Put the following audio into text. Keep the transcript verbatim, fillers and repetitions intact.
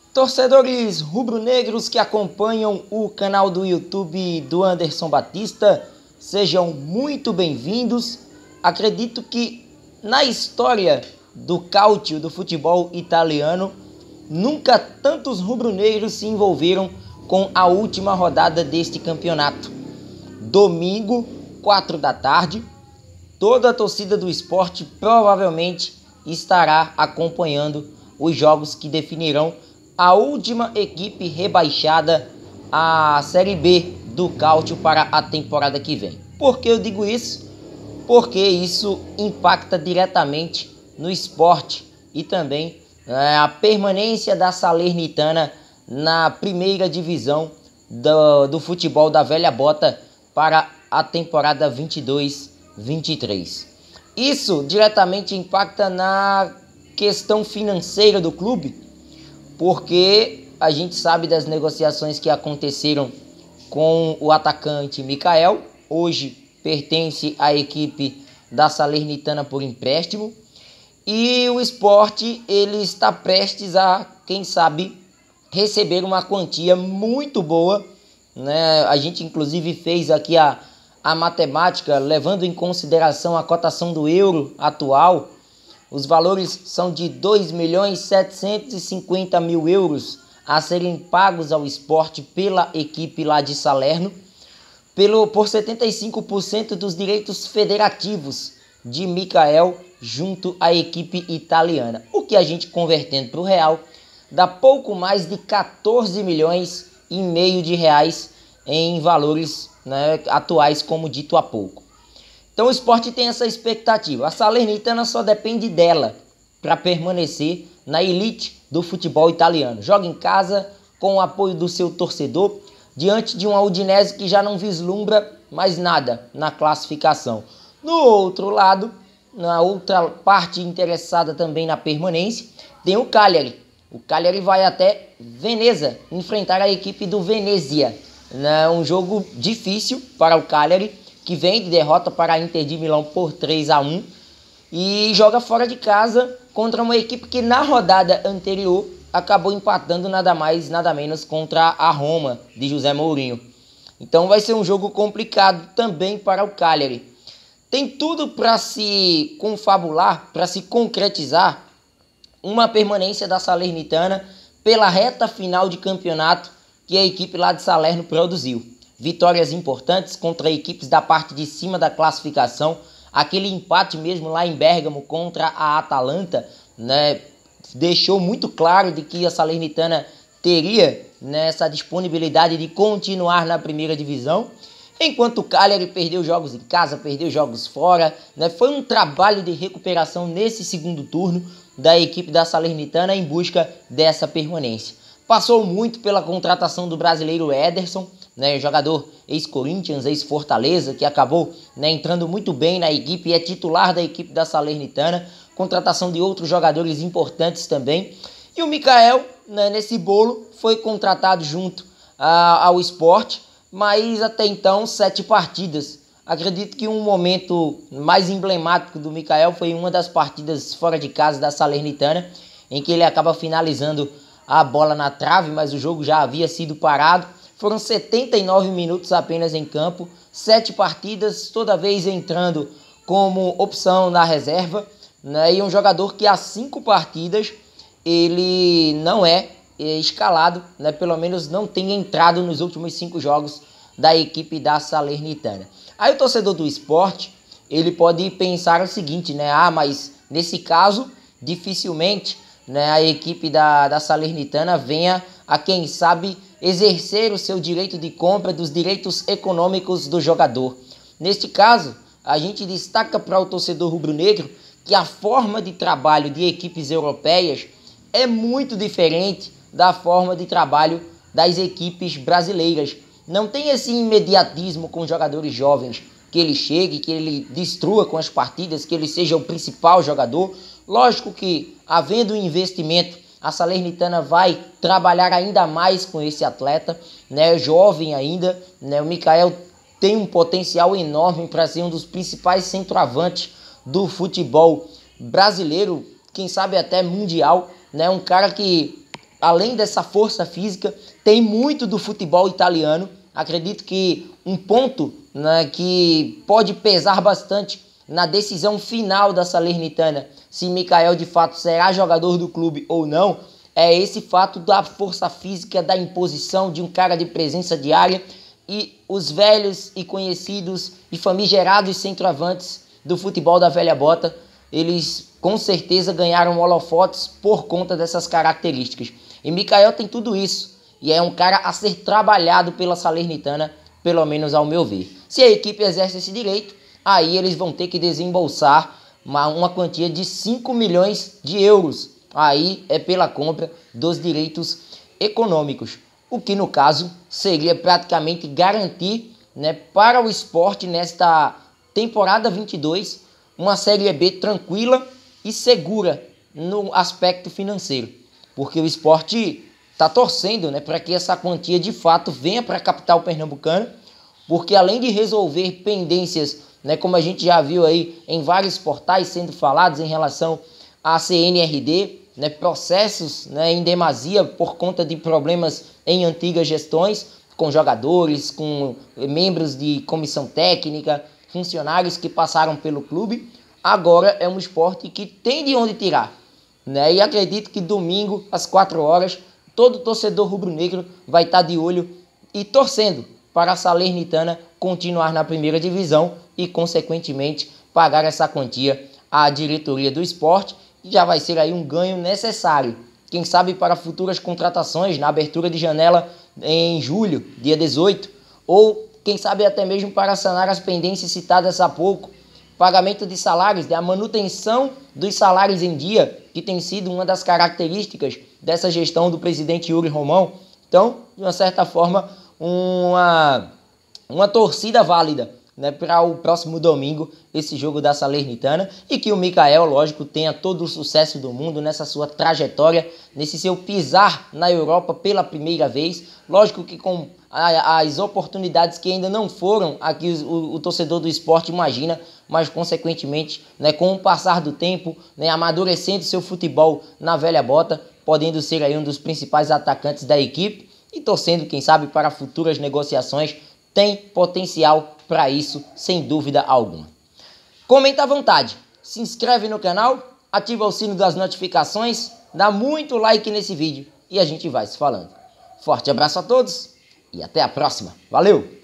Torcedores rubro-negros que acompanham o canal do YouTube do Anderson Batista, sejam muito bem-vindos. Acredito que na história do cálcio do futebol italiano, nunca tantos rubro-negros se envolveram com a última rodada deste campeonato. Domingo, quatro da tarde, toda a torcida do Sport provavelmente estará acompanhando os jogos que definirão a última equipe rebaixada à Série B do cálcio para a temporada que vem. Por que eu digo isso? Porque isso impacta diretamente no esporte e também é, a permanência da Salernitana na primeira divisão do, do futebol da velha bota para a temporada vinte e dois vinte e três. Isso diretamente impacta na questão financeira do clube, porque a gente sabe das negociações que aconteceram com o atacante Mikael, hoje pertence à equipe da Salernitana por empréstimo, e o Sport ele está prestes a, quem sabe, receber uma quantia muito boa, né? A gente inclusive fez aqui a, a matemática, levando em consideração a cotação do euro atual. Os valores são de dois milhões setecentos e cinquenta mil euros a serem pagos ao Sport pela equipe lá de Salerno, pelo, por setenta e cinco por cento dos direitos federativos de Mikael junto à equipe italiana. O que a gente convertendo para o real dá pouco mais de quatorze milhões e meio de reais em valores, né, atuais, como dito há pouco. Então o Sport tem essa expectativa. A Salernitana só depende dela para permanecer na elite do futebol italiano. Joga em casa com o apoio do seu torcedor, diante de uma Udinese que já não vislumbra mais nada na classificação. No outro lado, na outra parte interessada também na permanência, tem o Cagliari. O Cagliari vai até Veneza enfrentar a equipe do Venezia. Um jogo difícil para o Cagliari, que vem de derrota para a Inter de Milão por três a um e joga fora de casa contra uma equipe que na rodada anterior acabou empatando nada mais, nada menos contra a Roma de José Mourinho. Então vai ser um jogo complicado também para o Cagliari. Tem tudo para se confabular, para se concretizar uma permanência da Salernitana pela reta final de campeonato que a equipe lá de Salerno produziu. Vitórias importantes contra equipes da parte de cima da classificação. Aquele empate mesmo lá em Bérgamo contra a Atalanta, né, deixou muito claro de que a Salernitana teria, né, essa disponibilidade de continuar na primeira divisão. Enquanto o Cagliari perdeu jogos em casa, perdeu jogos fora, né, foi um trabalho de recuperação nesse segundo turno da equipe da Salernitana em busca dessa permanência. Passou muito pela contratação do brasileiro Ederson, né, jogador ex-Corinthians, ex-Fortaleza, que acabou, né, entrando muito bem na equipe e é titular da equipe da Salernitana. Contratação de outros jogadores importantes também. E o Mikael, né, nesse bolo, foi contratado junto a, ao Sport, mas até então sete partidas. Acredito que um momento mais emblemático do Mikael foi uma das partidas fora de casa da Salernitana, em que ele acaba finalizando a bola na trave, mas o jogo já havia sido parado. Foram setenta e nove minutos apenas em campo, sete partidas, toda vez entrando como opção na reserva, né? E um jogador que há cinco partidas ele não é, é escalado, né? Pelo menos não tem entrado nos últimos cinco jogos da equipe da Salernitana. Aí o torcedor do Sport, ele pode pensar o seguinte, né? Ah, mas nesse caso, dificilmente, né, a equipe da, da Salernitana venha a, quem sabe, exercer o seu direito de compra dos direitos econômicos do jogador. Neste caso, a gente destaca para o torcedor rubro-negro que a forma de trabalho de equipes europeias é muito diferente da forma de trabalho das equipes brasileiras. Não tem esse imediatismo com jogadores jovens, que ele chegue, que ele destrua com as partidas, que ele seja o principal jogador. Lógico que, havendo um investimento, a Salernitana vai trabalhar ainda mais com esse atleta, né, jovem ainda, né, o Mikael tem um potencial enorme para ser um dos principais centroavantes do futebol brasileiro, quem sabe até mundial, né, um cara que além dessa força física, tem muito do futebol italiano. Acredito que um ponto, né, que pode pesar bastante na decisão final da Salernitana, se Mikael de fato será jogador do clube ou não, é esse fato da força física, da imposição de um cara de presença diária, e os velhos e conhecidos e famigerados centroavantes do futebol da velha bota, eles com certeza ganharam holofotes por conta dessas características. E Mikael tem tudo isso, e é um cara a ser trabalhado pela Salernitana, pelo menos ao meu ver. Se a equipe exerce esse direito, aí eles vão ter que desembolsar uma, uma quantia de cinco milhões de euros. Aí é pela compra dos direitos econômicos, o que no caso seria praticamente garantir, né, para o Sport nesta temporada vinte e dois uma Série B tranquila e segura no aspecto financeiro, porque o Sport está torcendo, né, para que essa quantia de fato venha para a capital pernambucana, porque além de resolver pendências, né, como a gente já viu aí em vários portais sendo falados em relação à C N R D, né, processos, né, em demasia por conta de problemas em antigas gestões, com jogadores, com membros de comissão técnica, funcionários que passaram pelo clube, agora é um esporte que tem de onde tirar, né? E acredito que domingo, às quatro horas, todo torcedor rubro-negro vai estar de olho e torcendo para a Salernitana continuar na primeira divisão e, consequentemente, pagar essa quantia à diretoria do esporte, e já vai ser aí um ganho necessário, quem sabe para futuras contratações na abertura de janela em julho, dia dezoito, ou quem sabe até mesmo para sanar as pendências citadas há pouco, pagamento de salários, a manutenção dos salários em dia, que tem sido uma das características dessa gestão do presidente Yuri Romão. Então, de uma certa forma, uma, uma torcida válida, né, para o próximo domingo, esse jogo da Salernitana, e que o Mikael, lógico, tenha todo o sucesso do mundo nessa sua trajetória, nesse seu pisar na Europa pela primeira vez. Lógico que com a, as oportunidades que ainda não foram aqui o, o torcedor do esporte imagina, mas consequentemente, né, com o passar do tempo, né, amadurecendo seu futebol na velha bota, podendo ser aí um dos principais atacantes da equipe e torcendo, quem sabe, para futuras negociações. Tem potencial para isso, sem dúvida alguma. Comenta à vontade, se inscreve no canal, ativa o sino das notificações, dá muito like nesse vídeo e a gente vai se falando. Forte abraço a todos e até a próxima. Valeu!